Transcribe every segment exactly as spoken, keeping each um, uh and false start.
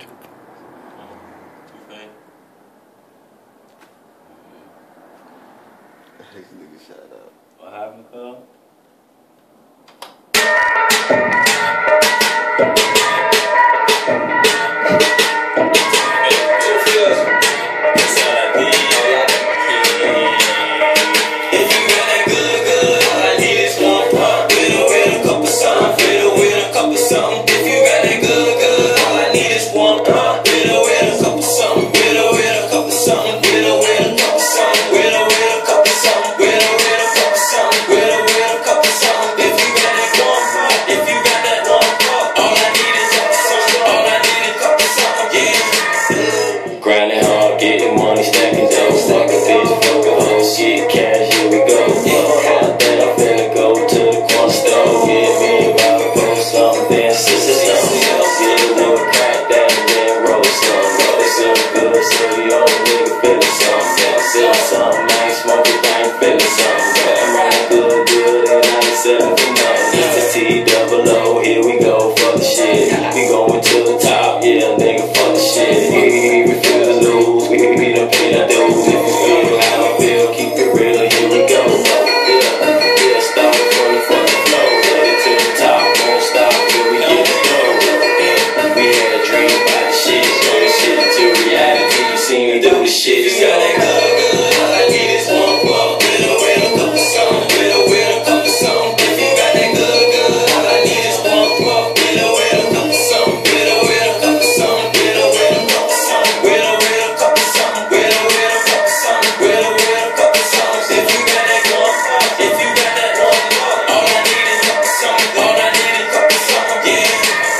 This nigga shut up. What happened, cuz? Grinding hard, getting money, stacking dough, stacking bitch, fucking whole shit, cash, here we go. Yeah, then I'm finna go to the corner store, get me a rock, roll something, then sister something, get a little crack that and then roll some, roll some good, so the old nigga feeling something, sell something, I ain't smoking, I ain't feeling something, I'm riding good, good, and I ain't selling for nothing. It's a T double O, here we go, fuck the shit, we going to the top, yeah, nigga, fuck the shit. We refuse to lose, we, we done paid our dues. If you feel how I feel, keep it real, here we go. Yeah, yeah, start from the fucking flow, headed to the top, won't stop till we get it done. Yeah, we had a dream about the shit, turn the shit into reality. You see me do the shit, you got that good, good. All I need is one puff, with a with a couple something, with a with a couple something. If you got that good, good, all I need is one puff, with a with a couple something, with a with a couple something, with a with a couple something, with a with a couple something, with a with a couple something, with a with a couple something. If you got that one puff, if you got that one puff, all I need is couple something, all I need is couple something, yeah.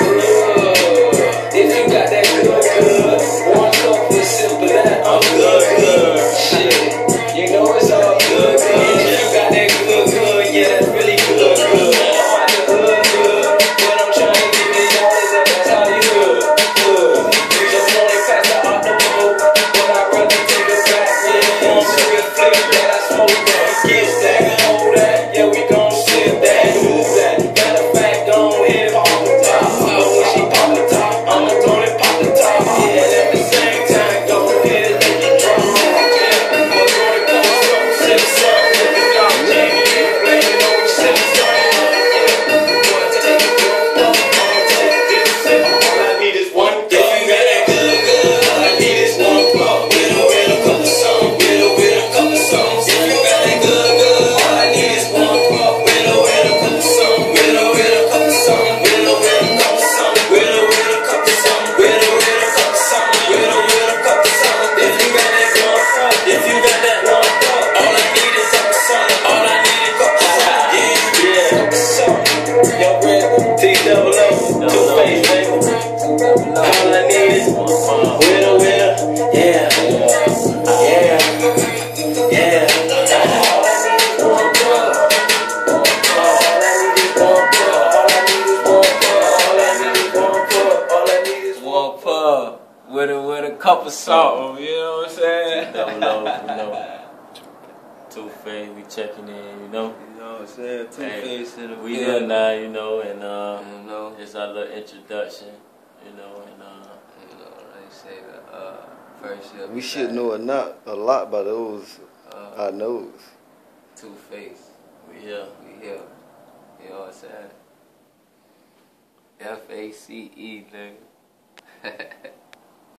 If you got that good, good, one cup is simple that I'm good, good. Shit, you know it's all good, good. If you got that good, good, yeah, that's really good, good. I'm out the hood, good, but I'm trying to get these dollars up, that's how you good, good. You just want it past the octopus, but I'd rather take it back, yeah. One real flip that I smoke that, get that, hold that, yeah, we gon' sip that, move that. Matter of fact, gon' hit pop the top, but when she pop the top, I'ma throw it pop the top, yeah. And at the same time, gon' hit it, make it drop, yeah. But throw it come up, sip some, if you got Jamie, you blame it on sip some, yeah. Boy, take it, go, I'ma take this sip, all I need is one cup. If you got that good, good, all I need is one cup, with a with a couple something, with a with a couple something. If you got that good, good, all I need is one cup, with a with a couple something, with a with a couple something, with a with a couple something, with a with a couple something, with a with a couple something, with a with a couple something. If you got that one cup, if you got that one cup, all I need is couple something, all I need is couple something, yeah, yeah, couple something. Yo, Red, T double O, two face, baby. All I need is winner, winner, yeah, yeah, yeah. All I need is one cup. All I need is one cup. All I need is one cup. All I need is one cup. All I need is One puff with a with a cup of salt, you know what I'm saying? Double O, you know. Two Face, we checking in, you know. You know what I'm saying? Two Hey, Face in the we building. here now, you know, and uh, You know, it's our little introduction, you know, and uh, you know, they say the uh, first year. We should know a lot, a lot by those uh, I knows. Two Face. we here. We here. You know what I'm saying? F A C E, nigga.